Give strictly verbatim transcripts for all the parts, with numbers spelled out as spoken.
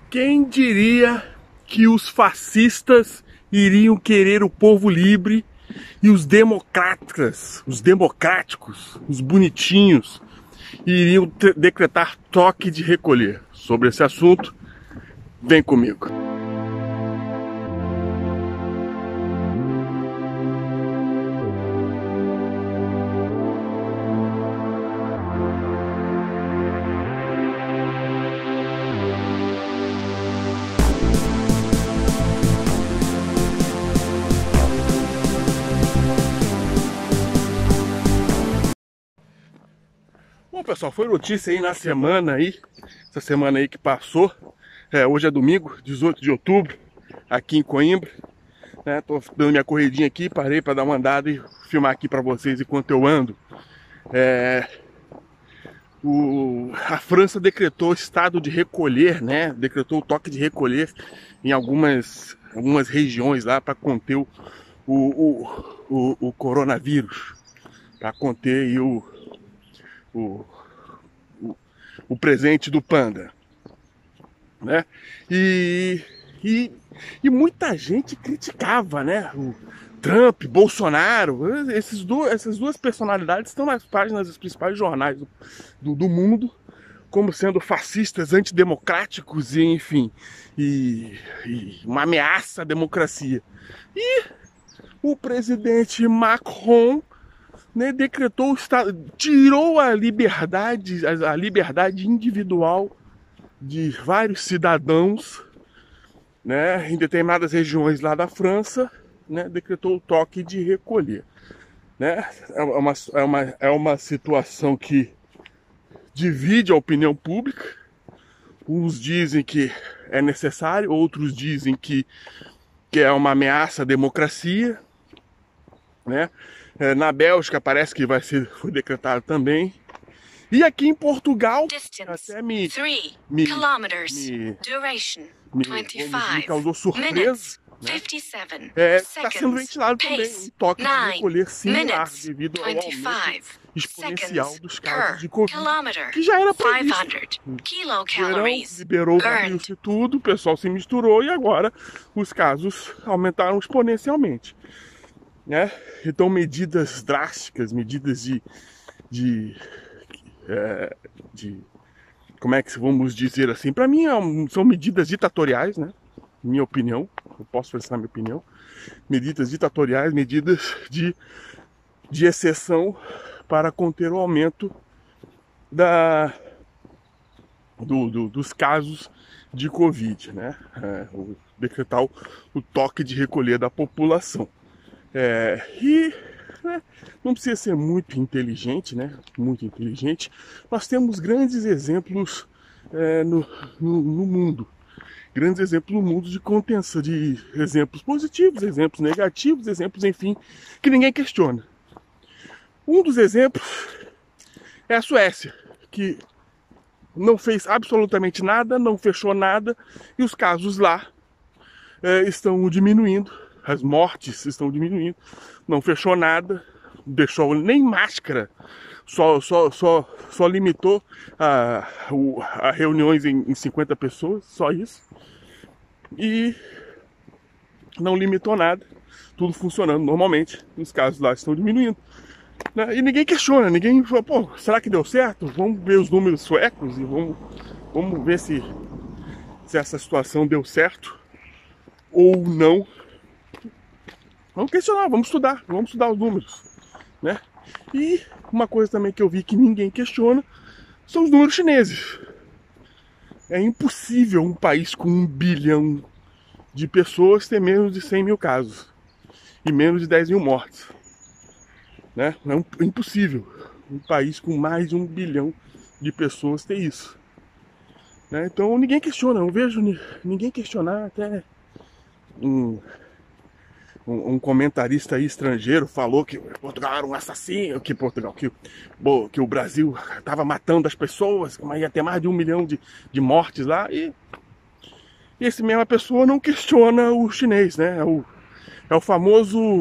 Quem diria que os fascistas iriam querer o povo livre e os democratas, os democráticos, os bonitinhos, iriam decretar toque de recolher? Sobre esse assunto, vem comigo. Bom, pessoal, foi notícia aí na semana aí, essa semana aí que passou. É, hoje é domingo, dezoito de outubro, aqui em Coimbra. Né, tô dando minha corridinha aqui, parei para dar uma andada e filmar aqui para vocês enquanto eu ando. É, o, a França decretou estado de recolher, né? Decretou o toque de recolher em algumas, algumas regiões lá para conter o, o, o, o coronavírus, para conter aí o O, o, o presente do panda, né? E, e, e muita gente criticava, né? O Trump, Bolsonaro, esses do, essas duas personalidades estão nas páginas dos principais jornais do, do, do mundo como sendo fascistas, antidemocráticos e, enfim, e, e uma ameaça à democracia. E o presidente Macron, né, decretou o estado, tirou a liberdade, a liberdade individual de vários cidadãos, né, em determinadas regiões lá da França, né, decretou o toque de recolher, né? É uma, é uma, é uma situação que divide a opinião pública. Uns dizem que é necessário, outros dizem que, que é uma ameaça à democracia, né? Na Bélgica parece que vai ser, foi decretado também. E aqui em Portugal, Distance, até me, three me, kilometers. me, Duration, me, twenty-five me causou surpresa. minutes, Né? fifty-seven É, está sendo seconds. ventilado também Pace, um toque de nine recolher similar minutes, devido ao aumento twenty-five exponencial seconds dos casos per de Covid, kilometer, que já era five previsto. hundred Verão, kilocalories liberou o burned. vírus e tudo, o pessoal se misturou e agora os casos aumentaram exponencialmente. Né? Então medidas drásticas, medidas de, de, é, de como é que vamos dizer assim, para mim são medidas ditatoriais, né? Minha opinião, eu posso expressar minha opinião, medidas ditatoriais, medidas de, de exceção para conter o aumento da, do, do, dos casos de Covid, né? É, o, decretar o, o toque de recolher da população. É, e né, não precisa ser muito inteligente, né? Muito inteligente. Nós temos grandes exemplos é, no, no, no mundo. Grandes exemplos no mundo de contenção, de exemplos positivos, exemplos negativos, exemplos, enfim, que ninguém questiona. Um dos exemplos é a Suécia, que não fez absolutamente nada, não fechou nada, e os casos lá é, estão diminuindo. As mortes estão diminuindo, não fechou nada, deixou nem máscara, só, só, só, só limitou a, a reuniões em, em cinquenta pessoas, só isso. E não limitou nada, tudo funcionando normalmente, os casos lá estão diminuindo. Né? E ninguém questiona, ninguém fala, pô, será que deu certo? Vamos ver os números suecos e vamos, vamos ver se, se essa situação deu certo ou não. Vamos questionar, vamos estudar, vamos estudar os números, né? E uma coisa também que eu vi que ninguém questiona são os números chineses. É impossível um país com um bilhão de pessoas ter menos de cem mil casos e menos de dez mil mortes, né? É, um, é impossível um país com mais de um bilhão de pessoas ter isso, né? Então ninguém questiona, eu não vejo ninguém questionar. Até um Um comentarista aí estrangeiro falou que Portugal era um assassino, que Portugal, que, que o Brasil estava matando as pessoas, mas ia ter mais de um milhão de, de mortes lá. E, e esse mesma pessoa não questiona o chinês, né? É o, é o famoso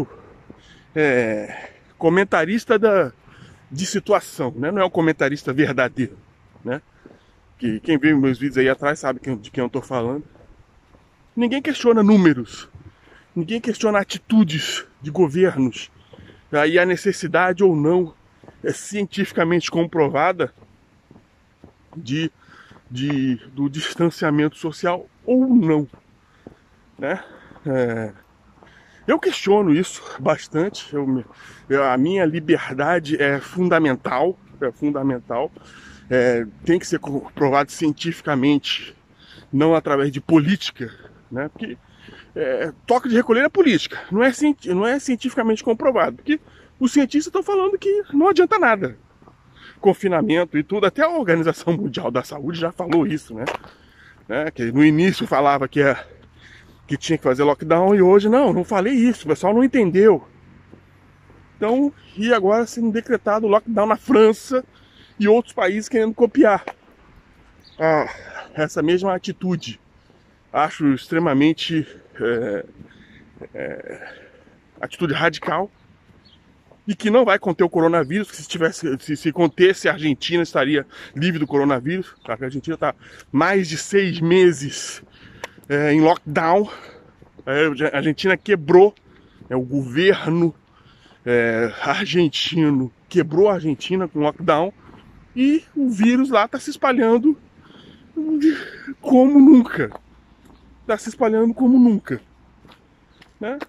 é, comentarista da, de situação, né? Não é o comentarista verdadeiro, né? que quem viu meus vídeos aí atrás sabe de quem eu tô falando. Ninguém questiona números, ninguém questiona atitudes de governos, aí a necessidade ou não é cientificamente comprovada de, de, do distanciamento social ou não, né? É, eu questiono isso bastante. Eu, eu, a minha liberdade é fundamental, é fundamental, é, tem que ser comprovado cientificamente, não através de política, né? Porque é, toque de recolher é política, não é, não é cientificamente comprovado, porque os cientistas estão falando que não adianta nada. Confinamento e tudo, até a Organização Mundial da Saúde já falou isso, né? né? Que no início falava que, é, que tinha que fazer lockdown e hoje não, não falei isso, o pessoal não entendeu. Então, e agora sendo decretado lockdown na França e outros países querendo copiar ah, essa mesma atitude. Acho extremamente é, é, atitude radical e que não vai conter o coronavírus. Que se tivesse, se, se contesse, a Argentina estaria livre do coronavírus. A Argentina está mais de seis meses é, em lockdown. A Argentina quebrou, é, o governo é, argentino quebrou a Argentina com lockdown e o vírus lá está se espalhando como nunca. Está se espalhando como nunca, né?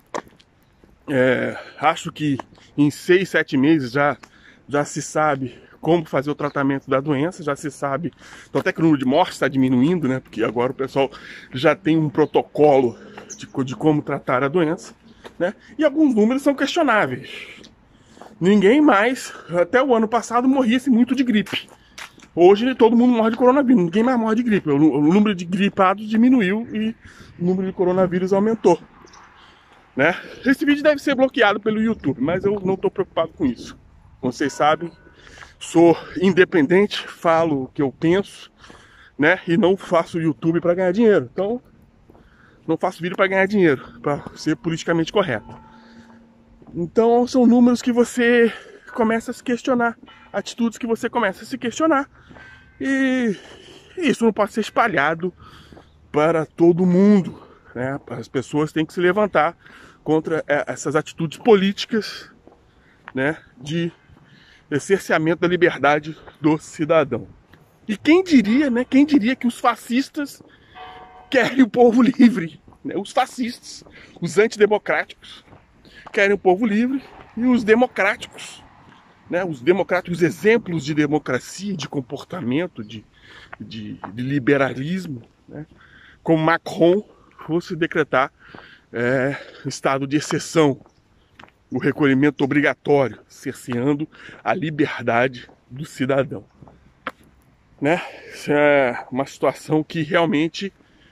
É, acho que em seis, sete meses já, já se sabe como fazer o tratamento da doença, já se sabe, então até que o número de mortes está diminuindo, né? Porque agora o pessoal já tem um protocolo de, de como tratar a doença, né? E alguns números são questionáveis. Ninguém mais, até o ano passado, morria-se muito de gripe. Hoje todo mundo morre de coronavírus, ninguém mais morre de gripe. O número de gripados diminuiu e o número de coronavírus aumentou, né? Esse vídeo deve ser bloqueado pelo YouTube, mas eu não estou preocupado com isso. Como vocês sabem, sou independente, falo o que eu penso, né? E não faço YouTube para ganhar dinheiro. Então, não faço vídeo para ganhar dinheiro, para ser politicamente correto. Então, são números que você começa a se questionar, atitudes que você começa a se questionar. E isso não pode ser espalhado para todo mundo, né? As pessoas têm que se levantar contra essas atitudes políticas, né, de cerceamento da liberdade do cidadão. E quem diria, né, quem diria que os fascistas querem o povo livre, né? Os fascistas, os antidemocráticos querem o povo livre e os democráticos, né, os democráticos exemplos de democracia, de comportamento, de, de, de liberalismo, né, como Macron, fosse decretar é, estado de exceção, o recolhimento obrigatório, cerceando a liberdade do cidadão, né? Isso é uma situação que realmente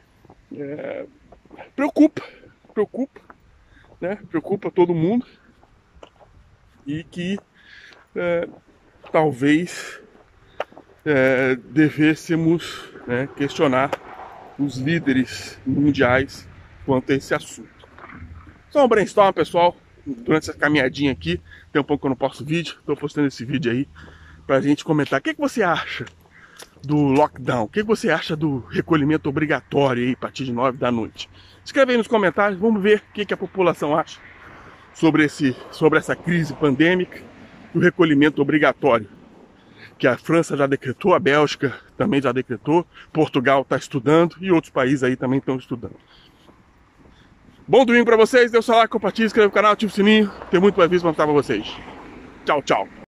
é, preocupa, preocupa, né? Preocupa todo mundo e que É, talvez é, devêssemos né, questionar os líderes mundiais quanto a esse assunto. Só um brainstorm, pessoal, durante essa caminhadinha aqui. Tem um pouco que eu não posto vídeo, estou postando esse vídeo aí pra gente comentar. O que, que você acha do lockdown? O que, que você acha do recolhimento obrigatório aí a partir de nove da noite? Escreve aí nos comentários, vamos ver o que, que a população acha sobre, esse, sobre essa crise pandêmica. O recolhimento obrigatório, que a França já decretou, a Bélgica também já decretou, Portugal está estudando e outros países aí também estão estudando. Bom domingo para vocês, dê o seu like, compartilhe, inscreva no canal, ative o sininho, tem muito mais vídeos para mostrar para vocês. Tchau, tchau.